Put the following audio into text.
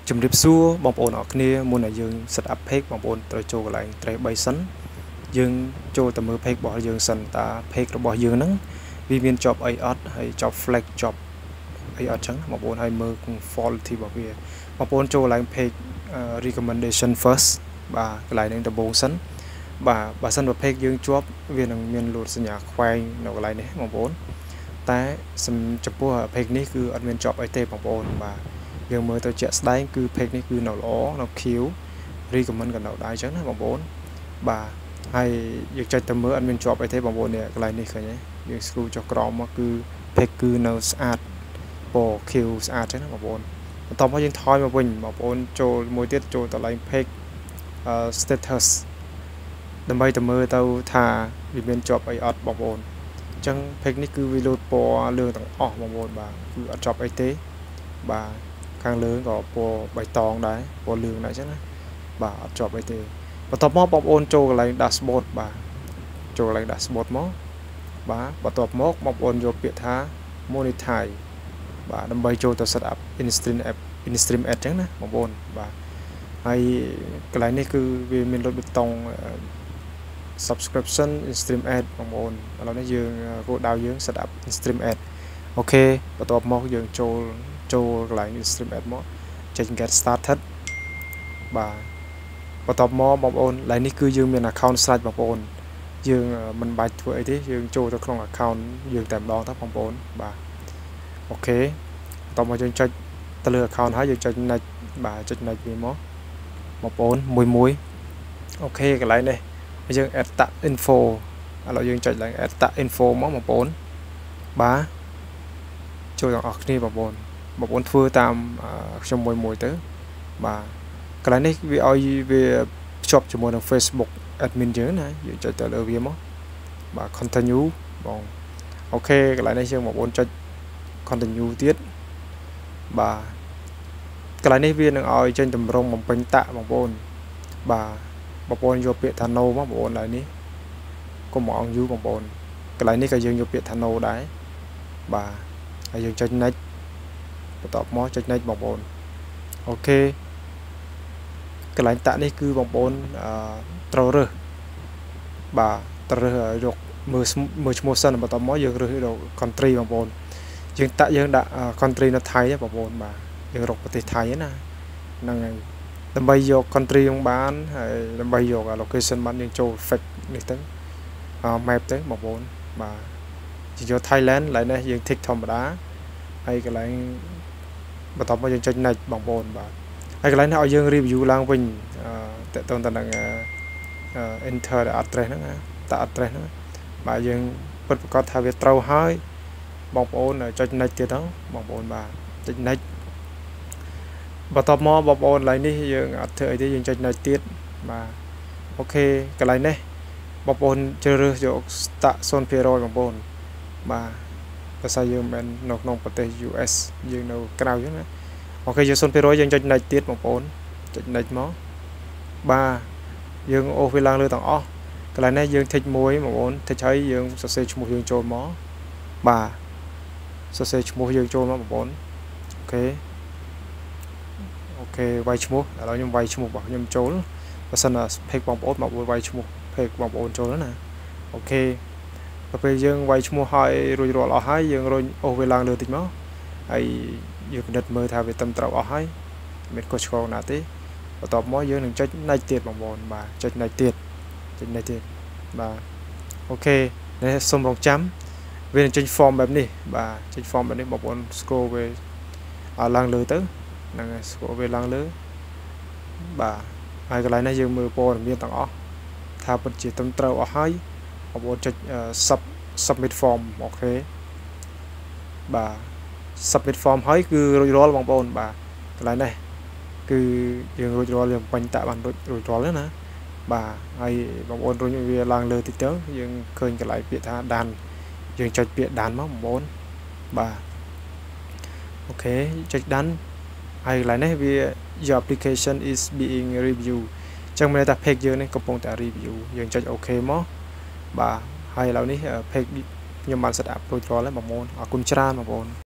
ជំរាបសួរបងប្អូនអរគ្នាមុនដែលយើង set up page បងប្អូនត្រូវចូលកន្លែង trace 3សិនយើងចូលទៅមើល page របស់យើងសិនតើ page របស់យើងហ្នឹងវាមាន job អីអត់ហើយ job flag job អីអត់ចឹងបងប្អូនហើយមើល quality របស់វាបងប្អូនចូលកន្លែង page recommendation first បាទកន្លែងនេះដំបូងសិនបាទបើសិនបើ page យើងជាប់វានឹងមានលូតសញ្ញាខ្វែងនៅកន្លែងនេះបងប្អូនតែចំពោះ page នេះគឺអត់មាន job អីទេបងប្អូនបាទយើងមើលទៅជាក់ស្ដែងគឺ page នេះគឺនៅល្អនៅ queue recommend ក៏នៅដែរអញ្ចឹងណាបងប្អូនបាទហើយយើងចុចទៅមើលអត់មានជាប់អីទេបងប្អូននេះកន្លែងនេះឃើញទេយើង scroll ចុះក្រោមមកគឺ page គឺនៅស្អាតពណ៌ queue ស្អាតអញ្ចឹងណាបងប្អូនបន្ទាប់មកយើងថយមកវិញបងប្អូនចូលមួយទៀតចូលទៅកន្លែង page status ដើម្បីទៅមើលទៅថាវាមានជាប់អីអត់បងប្អូនអញ្ចឹង page នេះគឺវាលោតពណ៌លឿងទាំងអស់បងប្អូនបាទគឺអត់ជាប់អីទេបាទខាងលើក៏ពណ៌បៃតងដែរពណ៌លឿងដែរអញ្ចឹងណាបាទអត់ជាប់អីទេបន្ទាប់មកបងប្អូនចូលកន្លែង dashboard បាទចូលកន្លែង dashboard មកបាទបន្ទាប់មកបងប្អូនយកពាក្យថា monetize បាទដើម្បីចូលទៅ set up in-stream app in-stream ad អញ្ចឹងណាបងប្អូនបាទហើយកន្លែងនេះគឺវាមានលុយប៊ូតុង subscription in-stream ad បងប្អូនឥឡូវនេះយើងគោលដៅយើង set up in-stream ad អូខេបន្ទាប់មកយើងចូលកន្លែង in-stream ad មកចេញ get started បាទបន្ទាប់មកបងប្អូនឡើយនេះគឺយើងមាន account ស្រេចបងប្អូនយើងមិនបាច់ធ្វើអីទេយើងចូលទៅក្នុង account យើងតែម្ដងទៅបងប្អូនបាទអូខេបន្ទាប់មកយើងចុចទៅលើ account ហើយយើងចុច next បាទចុច next វាមកបងប្អូនមួយអូខេកន្លែងនេះយើង add tag info ឥឡូវយើងចុចឡើង add tag info មកបងប្អូនបាទចូលទាំងអស់គ្នាបងប្អូនធ្វើតាមខ្ញុំមួយទៅបាទកន្លែងនេះវាឲ្យវាភ្ជាប់ជាមួយនឹង Facebook admin យើងណាយើងចុចទៅលើវាមកបាទ continue បងអូខេកន្លែងនេះយើងបងប្អូនចុច continue ទៀតបាទកន្លែងនេះវានឹងឲ្យចេញតម្រងបំពេញតាក់បងប្អូនបាទបងប្អូនយកពាក្យថា no មកបងប្អូនឡើយនេះកុំអងយូរបងប្អូនកន្លែងនេះក៏យើងយកពាក្យថា no ដែរបាទហើយយើងចុច next បន្ទាប់មកចុច next បងប្អូនអូខេកន្លែងតាក់នេះគឺបងប្អូនត្រូវរើសបាទត្រូវរើសយកមើលឈ្មោះសិនបន្ទាប់មកយើងរើសរក country បងប្អូនយើងតាក់យើងដាក់ country នៅថៃបងប្អូនបាទយើងរកប្រទេសថៃណាហ្នឹងហើយដើម្បីយក country យើងបានហើយដើម្បីយក location បានយើងចូល fake នេះទៅ map ទៅបងប្អូនបាទយក Thailand ឡើយនេះយើង tick ធម្មតាហើយកន្លែងបន្ទាប់មកយើងចុច next បងប្អូនបាទហើយកន្លែងនេះឲ្យយើង review ឡើងវិញតើតើតើនឹង enter address ហ្នឹងណាតា address ហ្នឹងបាទយើងពិតប្រាកដថាវាត្រូវហើយបងប្អូនចុច next ទៀតទៅបងប្អូនបាទចុច next បន្ទាប់មកបងប្អូនឡើយនេះយើងអត់ធ្វើអីទេយើងចុច next ទៀតបាទអូខេកន្លែងនេះបងប្អូនជ្រើសរើសយកតាក់ 0% បងប្អូនបាទភាសាយើងមិននៅក្នុងប្រទេស US យើងនៅក្រៅអញ្ចឹងណាអូខេយក 0% យើងចុច next ទៀតបងប្អូនចុច next មកបាទយើងអូសវាឡើងលើទាំងអស់កន្លែងនេះយើង tick មួយបងប្អូន tick ហើយយើងសរសេរឈ្មោះយើងចូលមកបាទសរសេរឈ្មោះយើងចូលមកបងប្អូនអូខេវាយឈ្មោះឥឡូវខ្ញុំវាយឈ្មោះរបស់ខ្ញុំចូលបើសិនណា page បងប្អូនមកវាយឈ្មោះ page បងប្អូនចូលណាអូខេដល់ពេលយើងវាយឈ្មោះឲ្យរួចរាល់អស់ហើយយើងរុញអូសវាឡើងលើតិចមកហើយយើងពិនិត្យមើលថាវាត្រឹមត្រូវអស់ហើយមិនខុសឆ្គងណាទេបន្ទាប់មកយើងនឹងចុច next ទៀតបងប្អូនបាទចុច next ទៀតបាទអូខេនេះសូមរងចាំវានឹងចេញ form បែបនេះបាទចេញ form បែបនេះបងប្អូន scroll វាឲ្យឡើងលើទៅហ្នឹងហើយ scroll វាឡើងលើបាទហើយកន្លែងនេះយើងមើលព័ត៌មានទាំងអស់ថាពិតជាត្រឹមត្រូវអស់ហើយបងប្អូនចុច submit form អូខេបាទ submit form ហើយគឺរួចរាល់បងប្អូនបាទកន្លែងនេះគឺយើងរួចរាល់យើងបាញ់តាក់បានរួចរាល់ណាបាទហើយបងប្អូនរុញវាឡើងលើតិចទៅយើងឃើញកន្លែងពាក្យថាដានយើងចុចពាក្យដានមកបងប្អូនបាទអូខេចុចដានហើយកន្លែងនេះវា your application is being review ចឹងមានន័យថា page យើងនេះកំពុងតែ review យើងចុច OK មកបាទហើយឥឡូវនេះ page ខ្ញុំបាន set up រួចរាល់ហើយបងប្អូនអរគុណច្រើនបងប្អូន